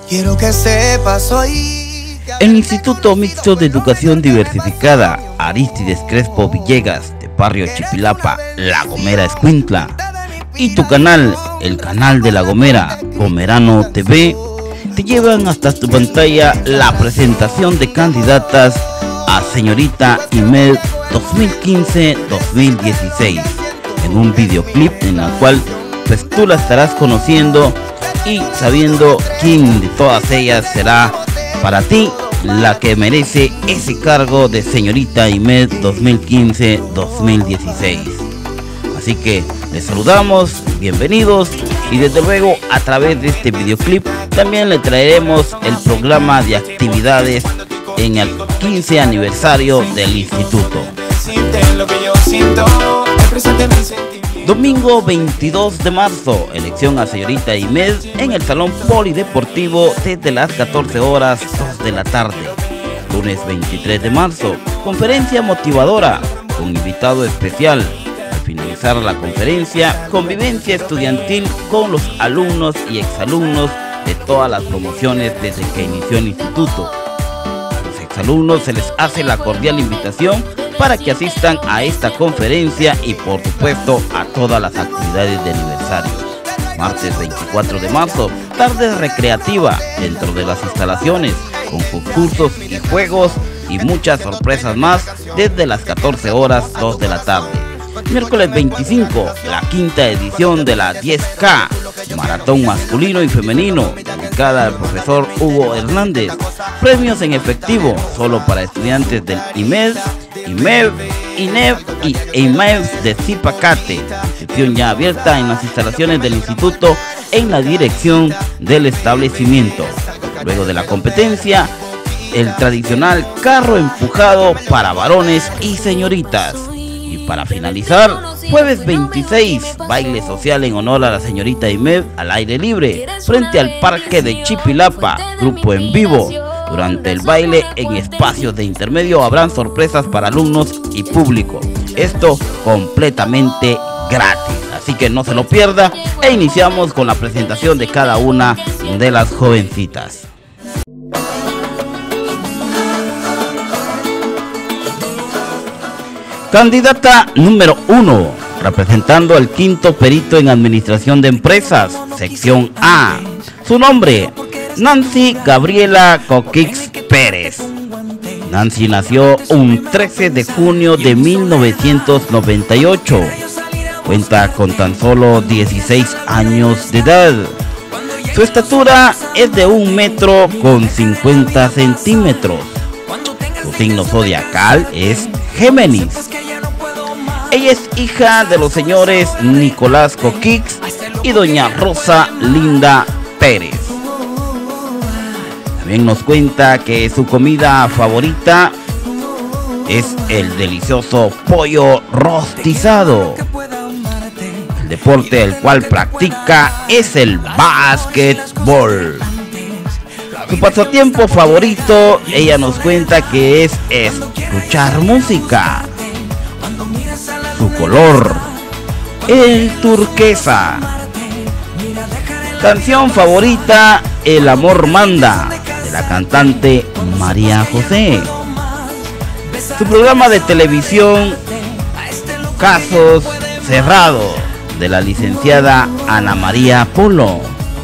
Quiero que sepas hoy. El Instituto Mixto de Educación Diversificada Arístides Crespo Villegas de Barrio Chipilapa, La Gomera, Escuintla, y tu canal, el canal de La Gomera, Gomerano TV, te llevan hasta tu pantalla la presentación de candidatas a Señorita IMED 2015-2016 en un videoclip en el cual pues tú la estarás conociendo y sabiendo quién de todas ellas será para ti la que merece ese cargo de Señorita IMED 2015-2016. Así que les saludamos, bienvenidos, y desde luego a través de este videoclip también le traeremos el programa de actividades en el 15 aniversario del instituto. Domingo 22 de marzo, elección a Señorita IMED en el Salón Polideportivo desde las 14 horas 2 de la tarde. Lunes 23 de marzo, conferencia motivadora con invitado especial. Al finalizar la conferencia, convivencia estudiantil con los alumnos y exalumnos de todas las promociones desde que inició el instituto. A los exalumnos se les hace la cordial invitación para que asistan a esta conferencia y por supuesto a todas las actividades de aniversario. Martes 24 de marzo, tarde recreativa dentro de las instalaciones con concursos y juegos y muchas sorpresas más desde las 14 horas 2 de la tarde. Miércoles 25, la quinta edición de la 10K, maratón masculino y femenino, dedicada al profesor Hugo Hernández. Premios en efectivo solo para estudiantes del IMED, IMEB, INEB y EIMEB de Zipacate. Inscripción ya abierta en las instalaciones del instituto en la dirección del establecimiento. Luego de la competencia, el tradicional carro empujado para varones y señoritas. Y para finalizar, jueves 26, baile social en honor a la Señorita IMED al aire libre, frente al parque de Chipilapa, grupo en vivo. Durante el baile, en espacios de intermedio, habrán sorpresas para alumnos y público. Esto completamente gratis, así que no se lo pierda. E iniciamos con la presentación de cada una de las jovencitas. Candidata número 1, representando al quinto perito en Administración de Empresas, sección A. Su nombre, Nancy Gabriela Coquix Pérez. Nancy nació un 13 de junio de 1998. Cuenta con tan solo 16 años de edad. Su estatura es de 1 metro con 50 centímetros. Su signo zodiacal es Géminis. Ella es hija de los señores Nicolás Coquix y doña Rosa Linda Pérez. También nos cuenta que su comida favorita es el delicioso pollo rostizado. El deporte el cual practica es el básquetbol. Su pasatiempo favorito, ella nos cuenta que es escuchar música. Su color, el turquesa. Canción favorita, El amor manda, de la cantante María José. Su programa de televisión, Casos Cerrados, de la licenciada Ana María Polo.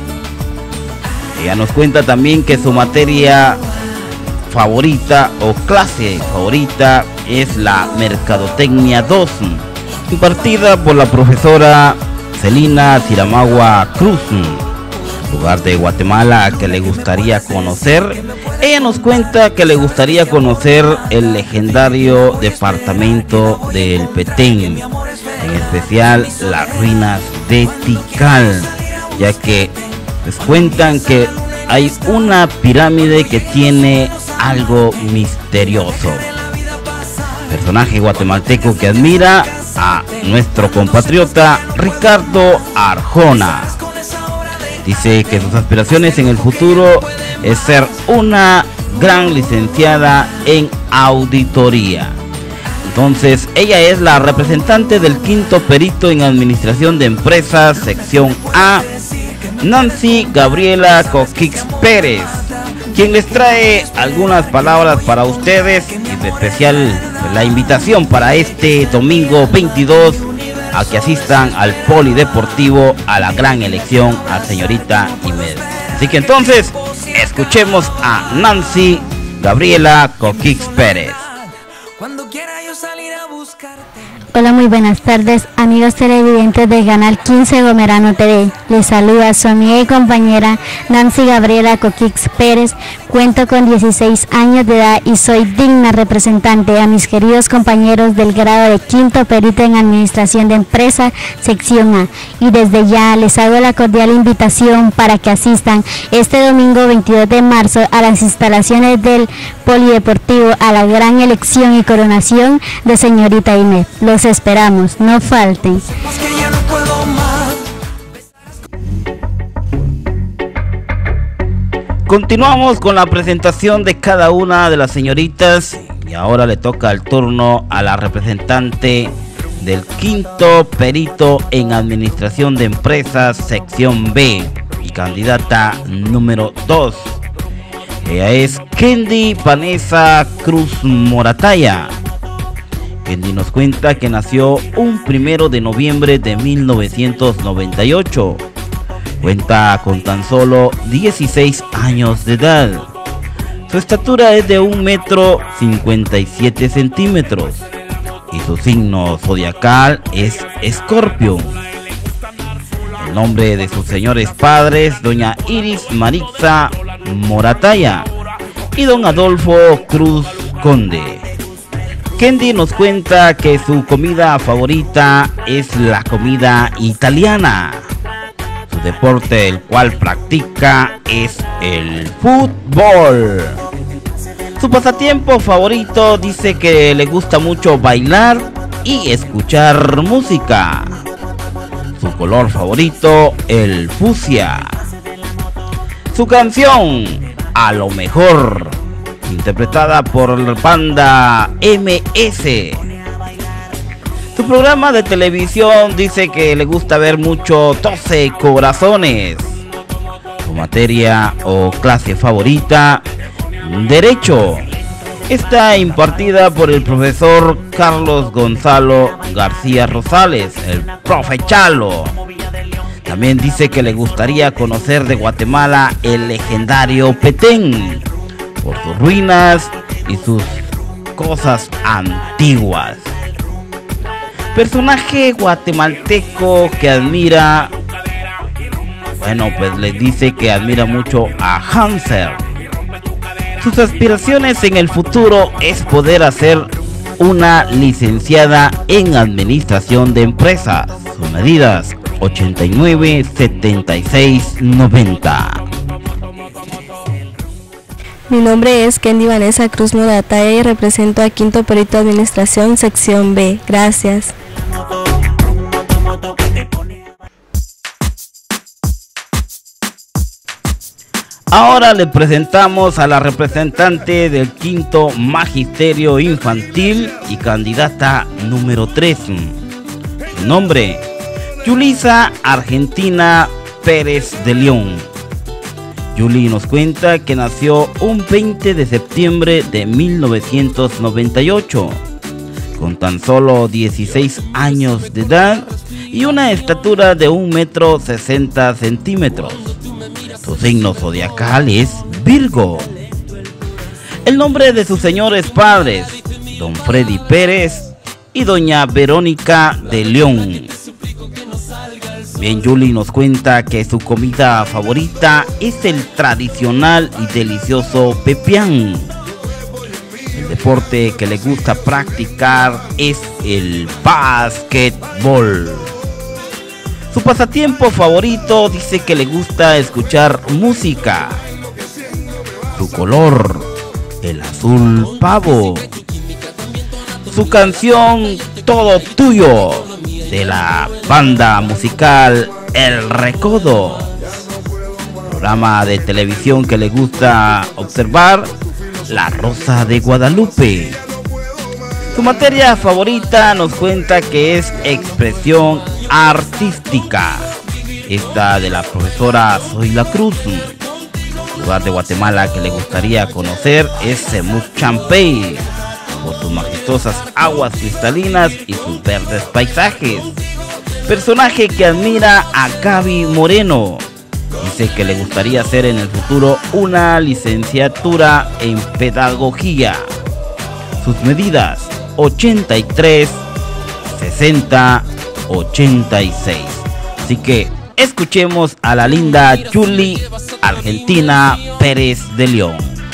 Ella nos cuenta también que su materia favorita o clase favorita es la Mercadotecnia 2, impartida por la profesora Celina Ciramagua Cruz. Lugar de Guatemala que le gustaría conocer. Ella nos cuenta que le gustaría conocer el legendario departamento del Petén, en especial las ruinas de Tikal, ya que les cuentan que hay una pirámide que tiene algo misterioso. Personaje guatemalteco que admira a nuestro compatriota Ricardo Arjona. Dice que sus aspiraciones en el futuro es ser una gran licenciada en auditoría. Entonces, ella es la representante del quinto perito en Administración de Empresas, sección A, Nancy Gabriela Coquix Pérez, quien les trae algunas palabras para ustedes y en especial la invitación para este domingo 22 a que asistan al Polideportivo a la gran elección a señorita Imed. Así que entonces escuchemos a Nancy Gabriela Coquix Pérez. Hola, muy buenas tardes, amigos televidentes del canal 15 Gomerano TV. Les saluda su amiga y compañera Nancy Gabriela Coquix Pérez. Cuento con 16 años de edad y soy digna representante a mis queridos compañeros del grado de quinto perito en Administración de Empresa, sección A. Y desde ya les hago la cordial invitación para que asistan este domingo 22 de marzo a las instalaciones del Polideportivo a la gran elección y coronación de señorita Imed. Los esperamos, no falten. Continuamos con la presentación de cada una de las señoritas y ahora le toca el turno a la representante del quinto perito en Administración de Empresas, sección B, y candidata número 2. Ella es Kendi Vanessa Cruz Morataya. Kendi nos cuenta que nació un 1 de noviembre de 1998. Cuenta con tan solo 16 años de edad. Su estatura es de 1,57 m y su signo zodiacal es Escorpio. El nombre de sus señores padres, doña Iris Marixa Morataya y don Adolfo Cruz Conde. Kendi nos cuenta que su comida favorita es la comida italiana. Su deporte el cual practica es el fútbol. Su pasatiempo favorito dice que le gusta mucho bailar y escuchar música. Su color favorito, el fucsia. Su canción, A lo Mejor, interpretada por la banda MS. Su programa de televisión dice que le gusta ver mucho 12 corazones. Su materia o clase favorita, Derecho. Está impartida por el profesor Carlos Gonzalo García Rosales, el profe Chalo. También dice que le gustaría conocer de Guatemala el legendario Petén, por sus ruinas y sus cosas antiguas. Personaje guatemalteco que admira, bueno, pues le dice que admira mucho a Hansel. Sus aspiraciones en el futuro es poder hacer una licenciada en Administración de Empresas. Sus medidas 89, 76, 90. Mi nombre es Kendi Vanessa Cruz Morataya y represento a Quinto Perito de Administración, sección B. Gracias. Ahora le presentamos a la representante del quinto Magisterio Infantil y candidata número 3. Su nombre, Yulisa Argentina Pérez de León. Yuli nos cuenta que nació un 20 de septiembre de 1998, con tan solo 16 años de edad y una estatura de 1,60 m. Su signo zodiacal es Virgo. El nombre de sus señores padres, don Freddy Pérez y doña Verónica de León. Bien, Yuli nos cuenta que su comida favorita es el tradicional y delicioso pepián. El deporte que le gusta practicar es el básquetbol. Su pasatiempo favorito dice que le gusta escuchar música. Su color, el azul pavo. Su canción, Todo Tuyo, de la banda musical El Recodo. Programa de televisión que le gusta observar, La Rosa de Guadalupe. Su materia favorita nos cuenta que es expresión artística. esta de la profesora Zoila Cruz. El lugar de Guatemala que le gustaría conocer es Semuc Champey, por sus majestuosas aguas cristalinas y sus verdes paisajes. Personaje que admira a Gaby Moreno. Dice que le gustaría hacer en el futuro una licenciatura en pedagogía. Sus medidas: 83, 60, 86. Así que escuchemos a la linda Julie Argentina Pérez de León.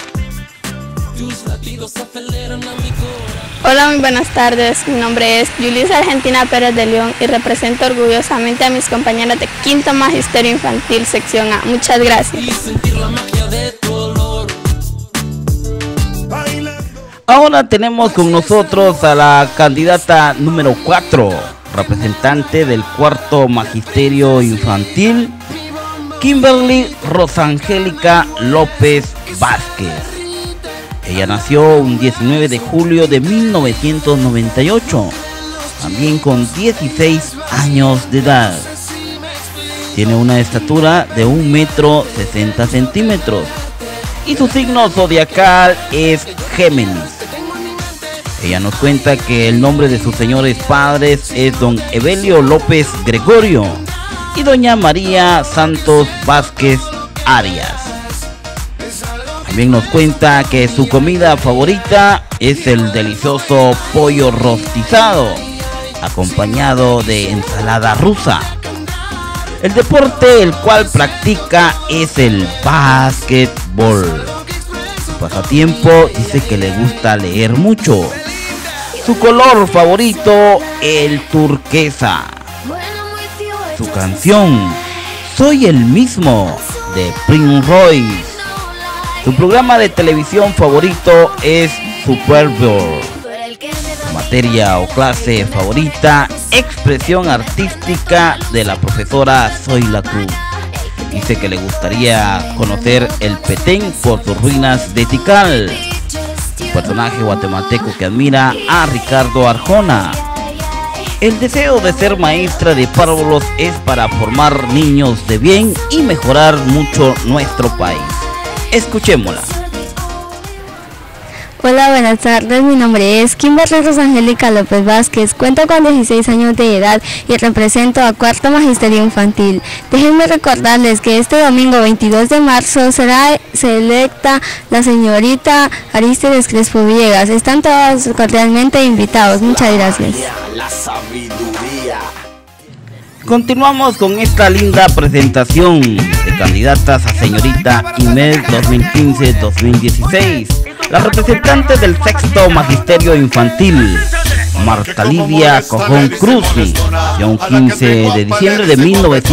Hola, muy buenas tardes. Mi nombre es Julie Argentina Pérez de León y represento orgullosamente a mis compañeras de Quinto Magisterio Infantil, sección A. Muchas gracias. Ahora tenemos con nosotros a la candidata número 4, representante del Cuarto Magisterio Infantil, Kimberly Rosangélica López Vázquez. Ella nació un 19 de julio de 1998, también con 16 años de edad. Tiene una estatura de 1,60 m y su signo zodiacal es Géminis. Ella nos cuenta que el nombre de sus señores padres es don Evelio López Gregorio y doña María Santos Vázquez Arias. También nos cuenta que su comida favorita es el delicioso pollo rostizado, acompañado de ensalada rusa. El deporte el cual practica es el básquetbol. Su pasatiempo dice que le gusta leer mucho. Su color favorito, el turquesa. Su canción, Soy el mismo, de Prince Royce. Su programa de televisión favorito es Super Bowl. Su materia o clase favorita, expresión artística, de la profesora Zoila Cruz. Dice que le gustaría conocer el Petén por sus ruinas de Tikal. Un personaje guatemalteco que admira a Ricardo Arjona. El deseo de ser maestra de párvulos es para formar niños de bien y mejorar mucho nuestro país. Escuchémosla. Hola, buenas tardes. Mi nombre es Kimberly Rosangélica López Vázquez. Cuento con 16 años de edad y represento a Cuarto Magisterio Infantil. Déjenme recordarles que este domingo 22 de marzo será electa la señorita Arístides Crespo Villegas. Están todos cordialmente invitados. Muchas gracias. Continuamos con esta linda presentación de candidatas a señorita IMED 2015-2016. La representante del Sexto Magisterio Infantil, Marta Lidia Cojón Cruz, nació un 15 de diciembre de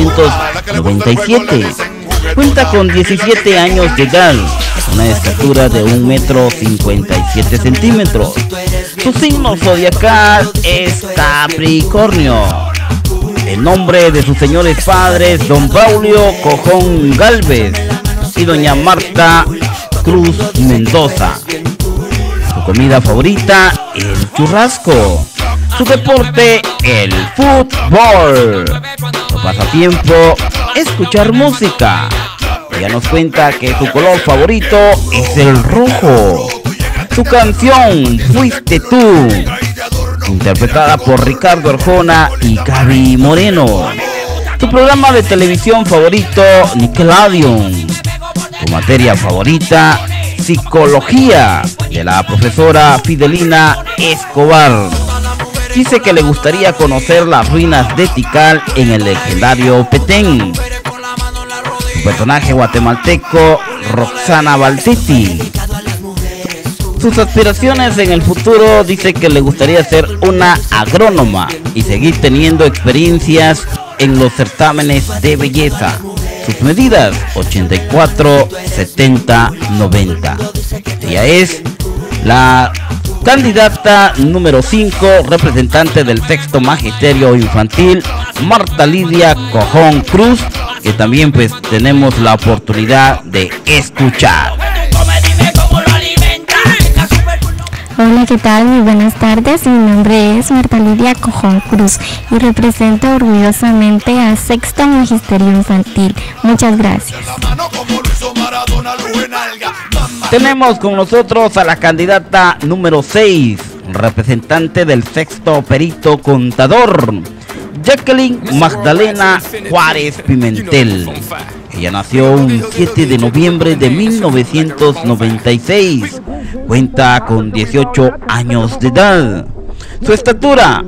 1997. Cuenta con 17 años de edad, una estatura de 1,57 m. Su signo zodiacal es Capricornio. El nombre de sus señores padres, don Braulio Cojón Galvez y doña Marta Cruz Mendoza. Su comida favorita, el churrasco. Su deporte, el fútbol. Su pasatiempo, escuchar música. Ella nos cuenta que su color favorito es el rojo. Su canción, Fuiste tú, interpretada por Ricardo Arjona y Gaby Moreno. Su programa de televisión favorito, Nickelodeon. Su materia favorita, psicología, de la profesora Fidelina Escobar. Dice que le gustaría conocer las ruinas de Tikal en el legendario Petén. Su personaje guatemalteco, Roxana Balsetti. Sus aspiraciones en el futuro, dice que le gustaría ser una agrónoma y seguir teniendo experiencias en los certámenes de belleza. Sus medidas, 84, 70, 90. Ella es la candidata número 5, representante del Sexto Magisterio Infantil, Marta Lidia Cojón Cruz, que también pues tenemos la oportunidad de escuchar. Hola, ¿qué tal? Muy buenas tardes. Mi nombre es Marta Lidia Cojón Cruz y represento orgullosamente a Sexto Magisterio Infantil. Muchas gracias. Tenemos con nosotros a la candidata número 6, representante del Sexto Perito Contador, Jacqueline Magdalena Juárez Pimentel. Ella nació un 7 de noviembre de 1996. Cuenta con 18 años de edad. Su estatura,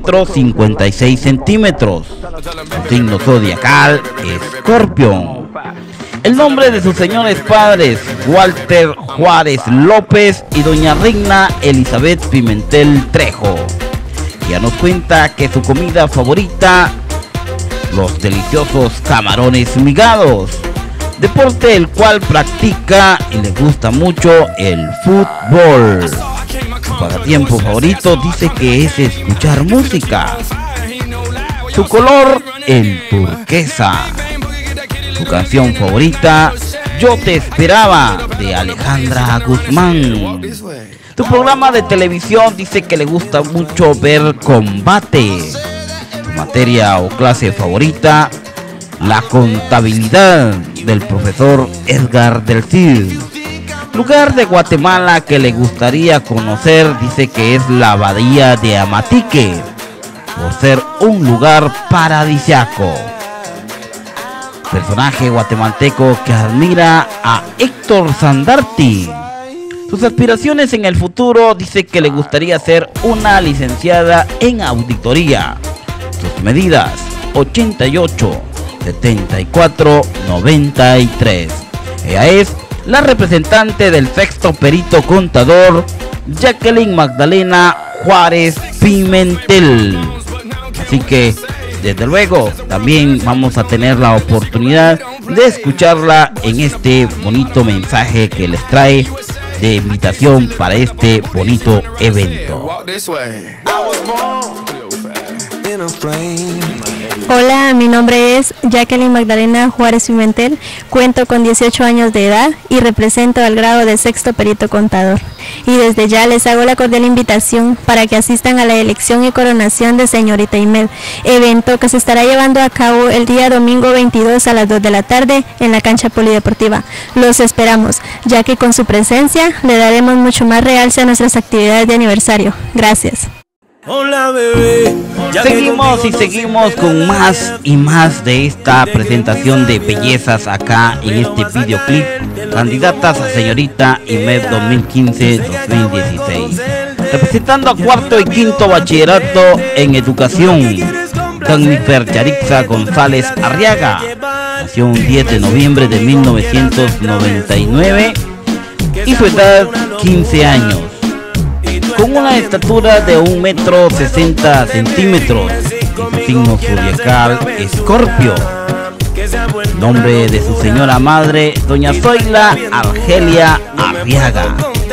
1,56 m. Su signo zodiacal, Escorpio. El nombre de sus señores padres, Walter Juárez López y doña Reina Elizabeth Pimentel Trejo. Ella nos cuenta que su comida favorita, los deliciosos camarones migados, deporte el cual practica y le gusta mucho el fútbol. Su pasatiempo favorito dice que es escuchar música. Su color, el turquesa. Su canción favorita, Yo te esperaba, de Alejandra Guzmán. Su programa de televisión dice que le gusta mucho ver combate. Su materia o clase favorita, la contabilidad, del profesor Edgar del Cid. Lugar de Guatemala que le gustaría conocer, dice que es la Bahía de Amatique, por ser un lugar paradisíaco. Personaje guatemalteco que admira a Héctor Sandarti. Sus aspiraciones en el futuro, dice que le gustaría ser una licenciada en auditoría. Sus medidas, 88, 74, 93. Ella es la representante del Sexto Perito Contador, Jacqueline Magdalena Juárez Pimentel. Así que, desde luego, también vamos a tener la oportunidad de escucharla en este bonito mensaje que les trae de invitación para este bonito evento. Hola, mi nombre es Jacqueline Magdalena Juárez Pimentel, cuento con 18 años de edad y represento al grado de Sexto Perito Contador. Y desde ya les hago la cordial invitación para que asistan a la elección y coronación de señorita Imed, evento que se estará llevando a cabo el día domingo 22 a las 2 de la tarde en la cancha polideportiva. Los esperamos, ya que con su presencia le daremos mucho más realce a nuestras actividades de aniversario. Gracias. Hola, bebé. Seguimos con más y más de esta presentación de bellezas acá en este videoclip, candidatas a señorita Imed 2015-2016. Representando a cuarto y quinto bachillerato en educación, Jennifer Yarixa González Arriaga. Nació un 10 de noviembre de 1999 y su edad 15 años. Con una estatura de 1,60 m y su signo zodiacal Escorpio. Nombre de su señora madre, doña Zoila Argelia Arriaga.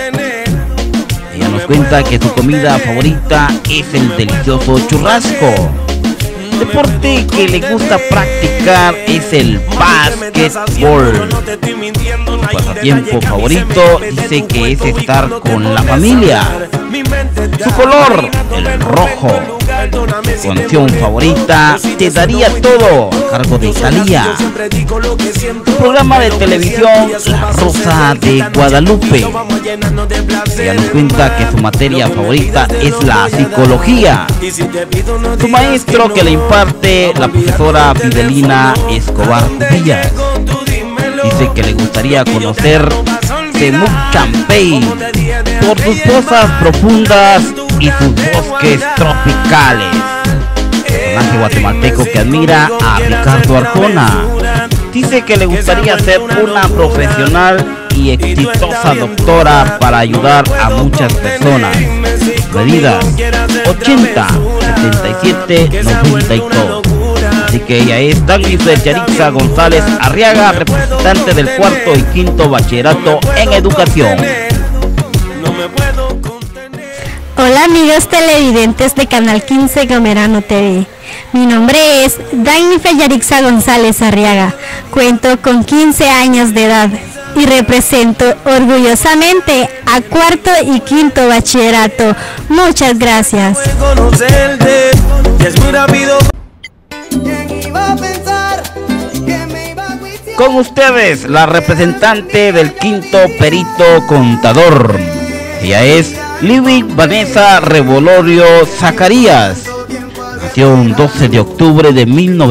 Ella nos cuenta que su comida favorita es el delicioso churrasco. Deporte que le gusta practicar es el básquetbol. Su pasatiempo favorito dice que es estar con la familia. Su color, el rojo. Su canción favorita, Te daría todo, a cargo de Thalía. Su programa de televisión, La Rosa de Guadalupe. Ella nos cuenta que su materia favorita es la psicología. Su maestro que le imparte, la profesora Fidelina Escobar Cubillas. Dice que le gustaría conocer Temuc Champey por sus pozas profundas y sus bosques tropicales. Personaje guatemalteco que admira a Ricardo Arjona. Dice que le gustaría ser una profesional y exitosa doctora para ayudar a muchas personas. Medidas 80, 77, 92. Así que ella es Jennifer Yarixa González Arriaga, representante del cuarto y quinto bachillerato en educación. Hola amigos televidentes de Canal 15 Gomerano TV. Mi nombre es Jennifer Yarixa González Arriaga. Cuento con 15 años de edad. y represento orgullosamente a cuarto y quinto bachillerato. Muchas gracias. Conocerte, y es muy rápido. Con ustedes, la representante del quinto perito contador. Ella es Living Vanessa Revolorio Zacarías. Nació un 12 de octubre de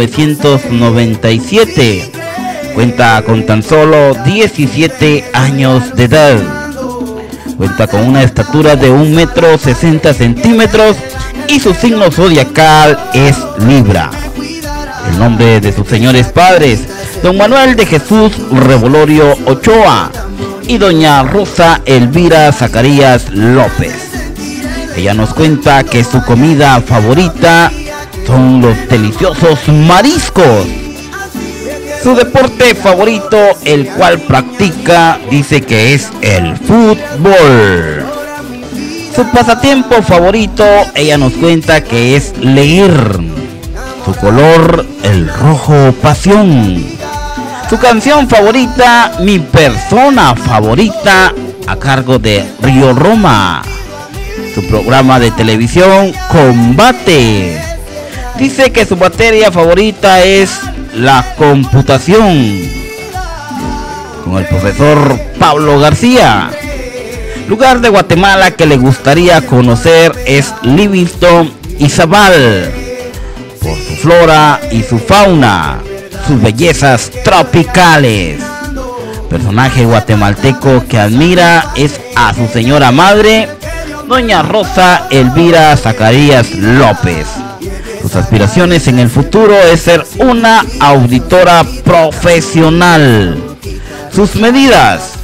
1997. Cuenta con tan solo 17 años de edad. Cuenta con una estatura de 1,60 m y su signo zodiacal es Libra. El nombre de sus señores padres: don Manuel de Jesús Revolorio Ochoa y doña Rosa Elvira Zacarías López. Ella nos cuenta que su comida favorita son los deliciosos mariscos. Su deporte favorito, el cual practica, dice que es el fútbol. Su pasatiempo favorito, ella nos cuenta que es leer. Su color, el rojo pasión. Su canción favorita, mi persona favorita, a cargo de Río Roma. Su programa de televisión, Combate. Dice que su materia favorita es la computación, con el profesor Pablo García. Lugar de Guatemala que le gustaría conocer es Livingston Izabal, por su flora y su fauna, sus bellezas tropicales. Personaje guatemalteco que admira es a su señora madre, doña Rosa Elvira Zacarías López. Sus aspiraciones en el futuro es ser una auditora profesional. Sus medidas: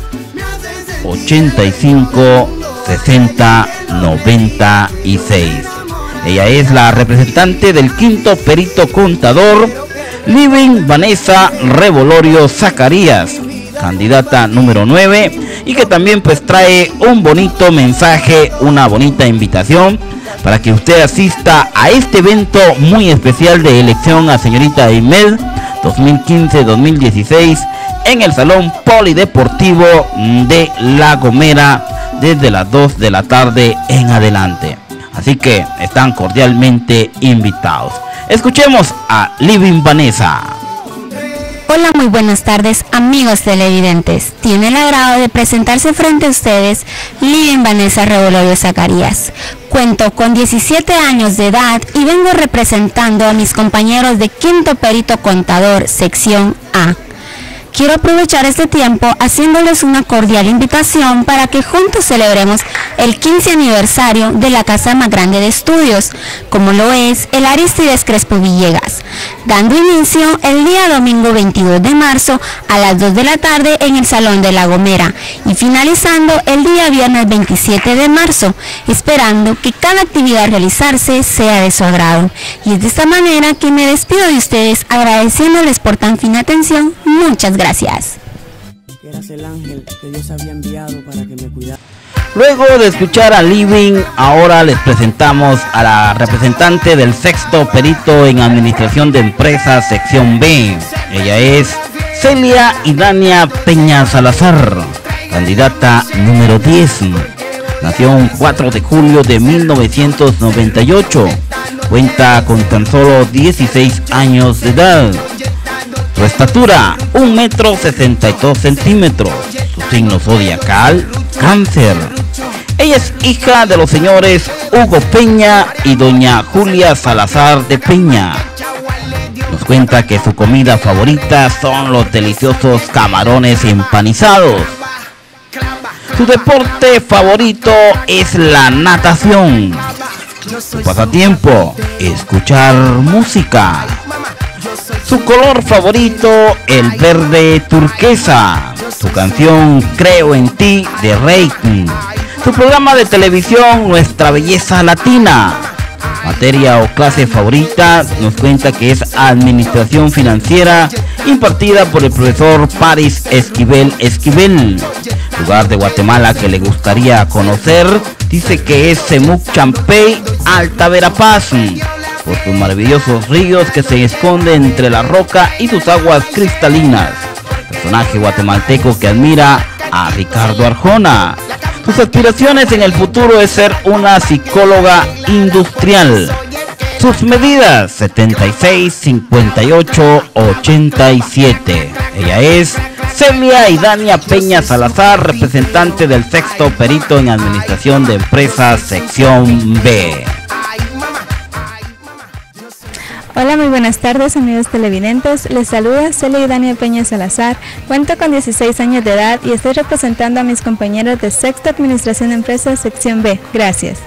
85, 60, 96. Ella es la representante del quinto perito contador, Living Vanessa Revolorio Zacarías, candidata número 9, y que también pues trae un bonito mensaje, una bonita invitación para que usted asista a este evento muy especial de elección a señorita IMED 2015-2016 en el Salón Polideportivo de La Gomera desde las 2 de la tarde en adelante. Así que están cordialmente invitados. Escuchemos a Living Vanessa. Hola, muy buenas tardes, amigos televidentes. Tiene el agrado de presentarse frente a ustedes Living Vanessa Revolorio Zacarías. Cuento con 17 años de edad y vengo representando a mis compañeros de quinto perito contador, sección A. Quiero aprovechar este tiempo haciéndoles una cordial invitación para que juntos celebremos el 15 aniversario de la casa más grande de estudios, como lo es el Aristides Crespo Villegas, dando inicio el día domingo 22 de marzo a las 2 de la tarde en el Salón de La Gomera y finalizando el día viernes 27 de marzo, esperando que cada actividad a realizarse sea de su agrado. Y es de esta manera que me despido de ustedes agradeciéndoles por tan fina atención. Muchas gracias. Que eras el ángel que Dios había enviado para que me cuidara. Luego de escuchar a Living, ahora les presentamos a la representante del sexto perito en administración de empresas, sección B. Ella es Celia Idania Peña Salazar, candidata número 10. Nació un 4 de julio de 1998. Cuenta con tan solo 16 años de edad. Su estatura, 1,62 m. Su signo zodiacal, Cáncer. Ella es hija de los señores Hugo Peña y doña Julia Salazar de Peña. Nos cuenta que su comida favorita son los deliciosos camarones empanizados. Su deporte favorito es la natación. Su pasatiempo, escuchar música. Su color favorito, el verde turquesa. Su canción, Creo en ti, de Reiki. Su programa de televisión, Nuestra Belleza Latina. Materia o clase favorita, nos cuenta que es Administración Financiera, impartida por el profesor Paris Esquivel. Lugar de Guatemala que le gustaría conocer, dice que es Semuc Champey, Alta Verapaz, por sus maravillosos ríos que se esconden entre la roca y sus aguas cristalinas. personaje guatemalteco que admira a Ricardo Arjona. Sus aspiraciones en el futuro es ser una psicóloga industrial. Sus medidas 76, 58, 87. Ella es Celia Idania Peña Salazar, representante del sexto perito en Administración de Empresas, sección B. Hola, muy buenas tardes, amigos televidentes. Les saluda Celia Idania Peña Salazar. Cuento con 16 años de edad y estoy representando a mis compañeros de sexta Administración de Empresas, sección B. Gracias.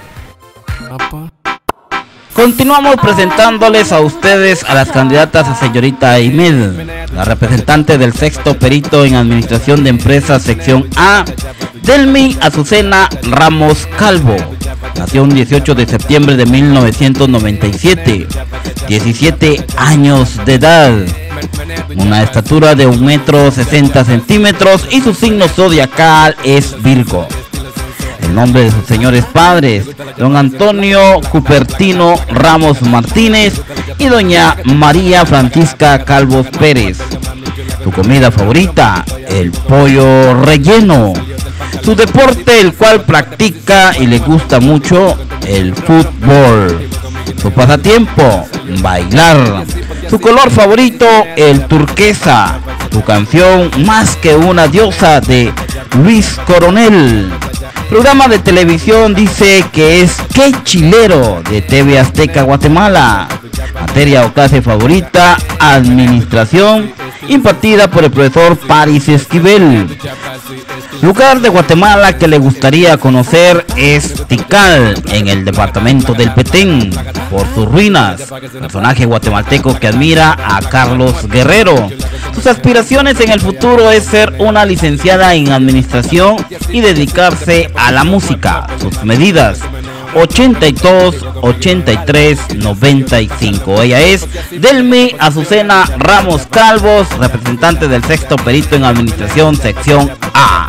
Continuamos presentándoles a ustedes a las candidatas a señorita Imed, la representante del sexto perito en Administración de Empresas, sección A, Delmi Azucena Ramos Calvo. Nació un 18 de septiembre de 1997, 17 años de edad, una estatura de 1,60 m y su signo zodiacal es Virgo. El nombre de sus señores padres, don Antonio Cupertino Ramos Martínez y doña María Francisca Calvos Pérez. Su comida favorita, el pollo relleno. Su deporte, el cual practica y le gusta mucho, el fútbol. Su pasatiempo, bailar. Su color favorito, el turquesa. Su canción, Más que una diosa, de Luis Coronel. Programa de televisión dice que es Qué Chilero, de TV Azteca Guatemala. Materia o clase favorita, administración, impartida por el profesor Paris Esquivel. Lugar de Guatemala que le gustaría conocer es Tikal, en el departamento del Petén, por sus ruinas. Personaje guatemalteco que admira a Carlos Guerrero. Sus aspiraciones en el futuro es ser una licenciada en administración y dedicarse a la música. Sus medidas 82, 83, 95. Ella es Delmi Azucena Ramos Calvos, representante del sexto perito en Administración, sección A.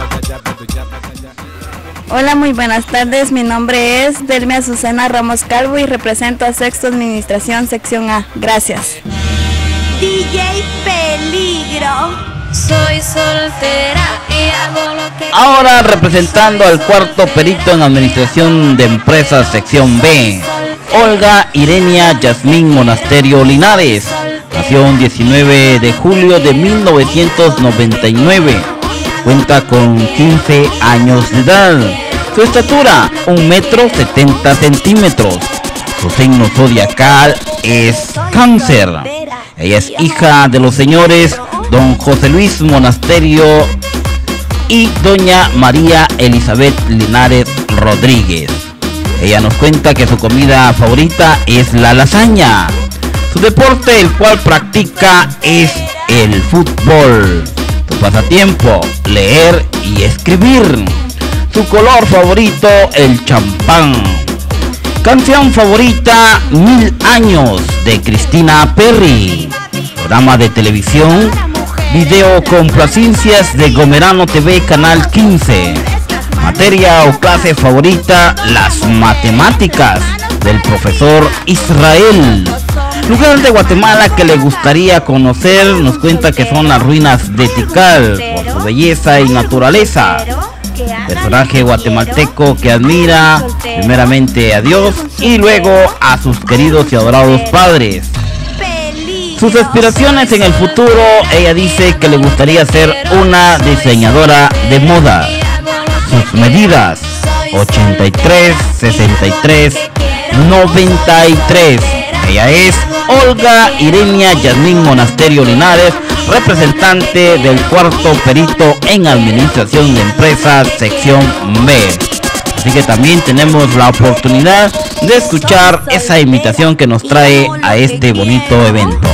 Hola, muy buenas tardes. Mi nombre es Delmi Azucena Ramos Calvo y represento a sexto Administración, sección A. Gracias. DJ Peligro. Soy soltera y hago lo que... Ahora representando al cuarto perito en Administración de Empresas, sección B, Olga Irenia Yasmín Monasterio Linares. Nació un 19 de julio de 1999. Cuenta con 15 años de edad. Su estatura, 1,70 m. Su signo zodiacal es Cáncer. Ella es hija de los señores don José Luis Monasterio y doña María Elizabeth Linares Rodríguez. Ella nos cuenta que su comida favorita es la lasaña. Su deporte, el cual practica, es el fútbol. Su pasatiempo, leer y escribir. Su color favorito, el champán. Canción favorita, 1000 años, de Cristina Perry. Programa de televisión, video complacencias de Gomerano TV, canal 15. Materia o clase favorita, las matemáticas, del profesor Israel. Lugar de Guatemala que le gustaría conocer, nos cuenta que son las ruinas de Tikal, por su belleza y naturaleza. Personaje guatemalteco que admira primeramente a Dios y luego a sus queridos y adorados padres. Sus aspiraciones en el futuro, ella dice que le gustaría ser una diseñadora de moda. Sus medidas 83, 63, 93. Ella es Olga Irenia Yasmín Monasterio Linares, representante del cuarto perito en Administración de Empresas, sección B. Así que también tenemos la oportunidad de escuchar esa invitación que nos trae a este bonito evento.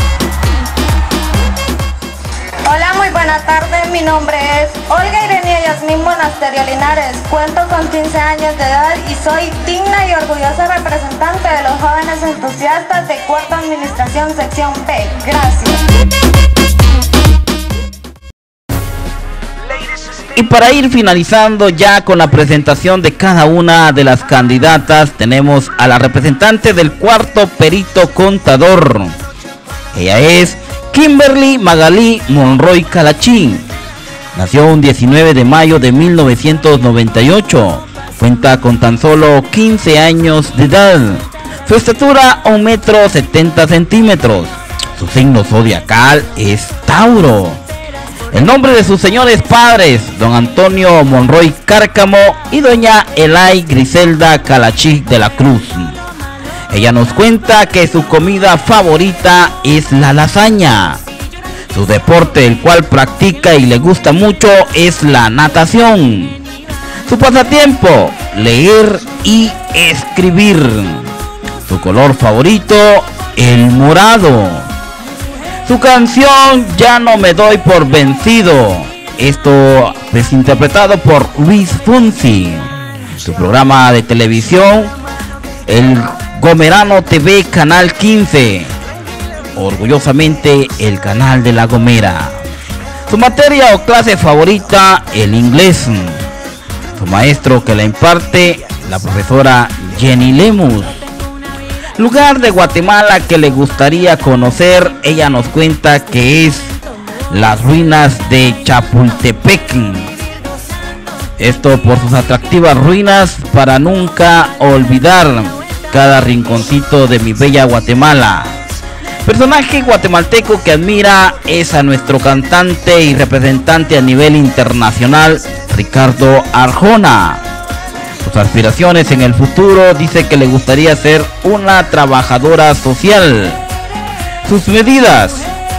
Hola, muy buena tarde. Mi nombre es Olga Irenia Yasmín Monasterio Linares. Cuento con 15 años de edad y soy digna y orgullosa representante de los jóvenes entusiastas de cuarta Administración, sección B. Gracias. Y para ir finalizando ya con la presentación de cada una de las candidatas, tenemos a la representante del cuarto perito contador. Ella es Kimberly Magalí Monroy Calachín nació un 19 de mayo de 1998. Cuenta con tan solo 15 años de edad. Su estatura 1,70 m. Su signo zodiacal es Tauro. El nombre de sus señores padres, don Antonio Monroy Cárcamo y doña Elay Griselda Calachí de la Cruz. Ella nos cuenta que su comida favorita es la lasaña. Su deporte, el cual practica y le gusta mucho, es la natación. Su pasatiempo, leer y escribir. Su color favorito, el morado. Su canción, Ya no me doy por vencido. Esto es interpretado por Luis Fonsi. Su programa de televisión, el Gomerano TV Canal 15. Orgullosamente el canal de La Gomera. Su materia o clase favorita, el inglés. Su maestro que la imparte, la profesora Jenny Lemus. Lugar de Guatemala que le gustaría conocer, ella nos cuenta que es las ruinas de Chapultepec. Esto por sus atractivas ruinas para nunca olvidar cada rinconcito de mi bella Guatemala. Personaje guatemalteco que admira es a nuestro cantante y representante a nivel internacional, Ricardo Arjona. Sus aspiraciones en el futuro, dice que le gustaría ser una trabajadora social. Sus medidas,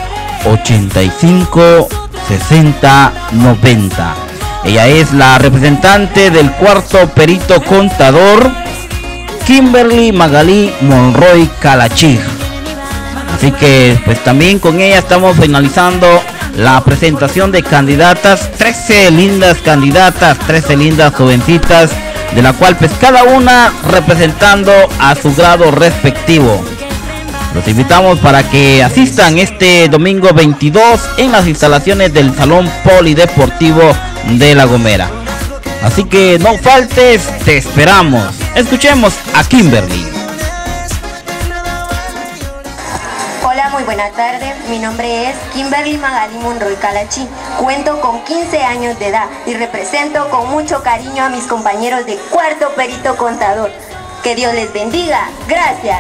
85, 60, 90. Ella es la representante del cuarto perito contador, Kimberly Magalí Monroy Calachí. Así que pues también con ella estamos finalizando la presentación de candidatas, 13 lindas candidatas, 13 lindas jovencitas, de la cual pues cada una representando a su grado respectivo. Los invitamos para que asistan este domingo 22 en las instalaciones del Salón Polideportivo de La Gomera. Así que no faltes, te esperamos. Escuchemos a Kimberly. Hola, muy buena tarde. Mi nombre es Kimberly Magalí Monroy Calachí. Cuento con 15 años de edad y represento con mucho cariño a mis compañeros de cuarto perito contador. Que Dios les bendiga. Gracias.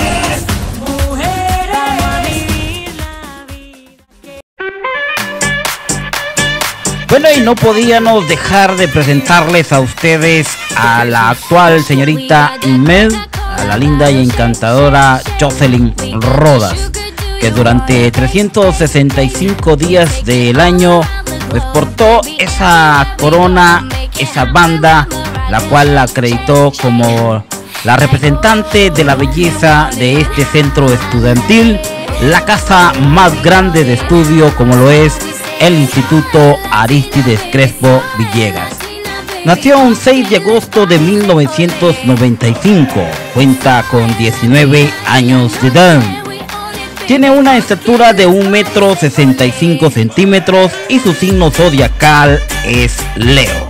Bueno, y no podíamos dejar de presentarles a ustedes a la actual señorita Imed, a la linda y encantadora Jocelyn Rodas, que durante 365 días del año pues portó esa corona, esa banda, la cual la acreditó como la representante de la belleza de este centro estudiantil, la casa más grande de estudio como lo es el Instituto Aristides Crespo Villegas. Nació un 6 de agosto de 1995, cuenta con 19 años de edad. Tiene una estatura de 1,65 m y su signo zodiacal es Leo.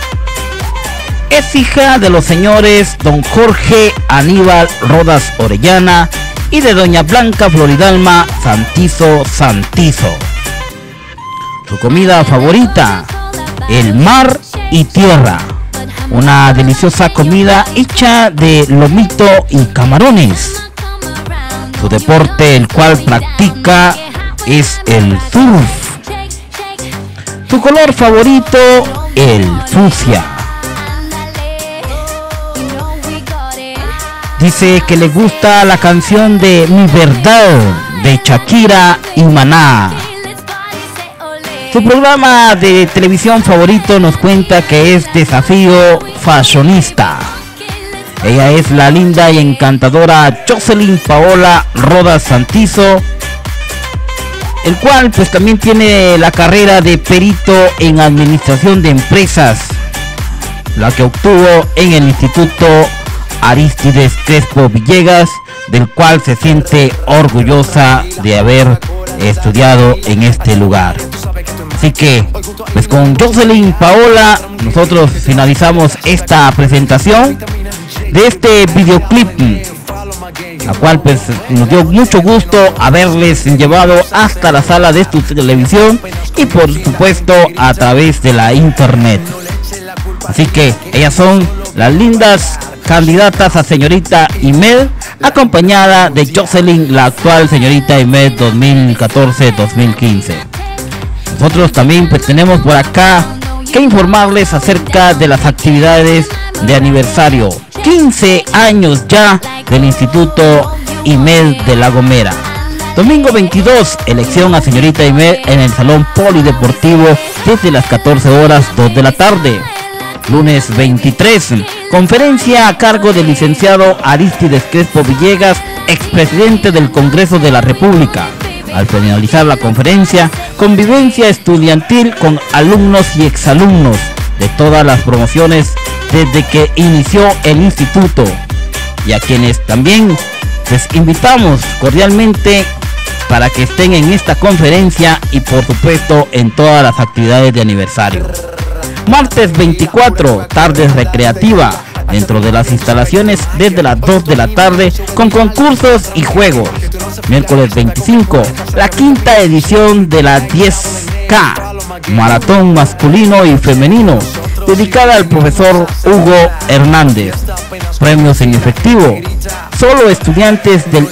Es hija de los señores don Jorge Aníbal Rodas Orellana y de doña Blanca Floridalma Santizo Santizo. Su comida favorita, el mar y tierra. Una deliciosa comida hecha de lomito y camarones. Su deporte, el cual practica, es el surf. Su color favorito, el fucsia. Dice que le gusta la canción de Mi Verdad de Shakira y Maná. Su programa de televisión favorito nos cuenta que es Desafío Fashionista. Ella es la linda y encantadora Jocelyn Paola Rodas Santizo, el cual pues también tiene la carrera de perito en administración de empresas, la que obtuvo en el Instituto Aristides Crespo Villegas, del cual se siente orgullosa de haber estudiado en este lugar. Así que pues con Jocelyn Paola nosotros finalizamos esta presentación de este videoclip la cual pues nos dio mucho gusto haberles llevado hasta la sala de tu televisión y por supuesto a través de la internet. Así que ellas son las lindas candidatas a señorita IMED, acompañada de Jocelyn, la actual señorita IMED 2014-2015. Nosotros también pues tenemos por acá que informarles acerca de las actividades de aniversario. 15 años ya del Instituto IMED de La Gomera. Domingo 22, elección a señorita IMED en el Salón Polideportivo desde las 14 horas 2 de la tarde. Lunes 23, conferencia a cargo del licenciado Aristides Crespo Villegas, expresidente del Congreso de la República. Al finalizar la conferencia, convivencia estudiantil con alumnos y exalumnos de todas las promociones desde que inició el instituto, y a quienes también les invitamos cordialmente para que estén en esta conferencia y por supuesto en todas las actividades de aniversario. Martes 24, tarde recreativa dentro de las instalaciones desde las 2 de la tarde con concursos y juegos. Miércoles 25, la quinta edición de la 10K, maratón masculino y femenino, dedicada al profesor Hugo Hernández. Premios en efectivo, solo estudiantes del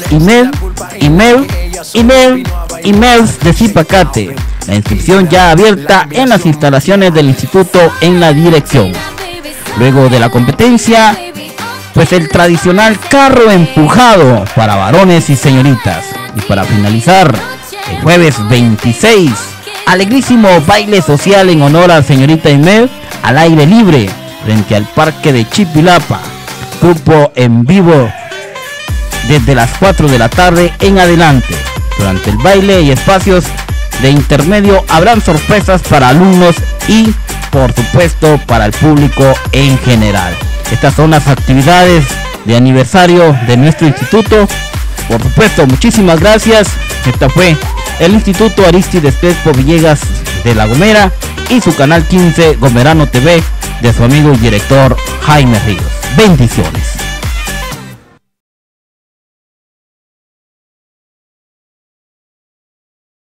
IMED de Zipacate. La inscripción ya abierta en las instalaciones del instituto en la dirección. Luego de la competencia, pues el tradicional carro empujado para varones y señoritas. Y para finalizar, el jueves 26, alegrísimo baile social en honor a señorita IMED al aire libre frente al parque de Chipilapa. Grupo en vivo desde las 4 de la tarde en adelante. Durante el baile y espacios de intermedio habrán sorpresas para alumnos y por supuesto para el público en general. Estas son las actividades de aniversario de nuestro instituto. Por supuesto, muchísimas gracias. Esta fue el Instituto Aristides Crespo Villegas de La Gomera y su canal 15 Gomerano TV de su amigo y director Jaime Ríos. Bendiciones.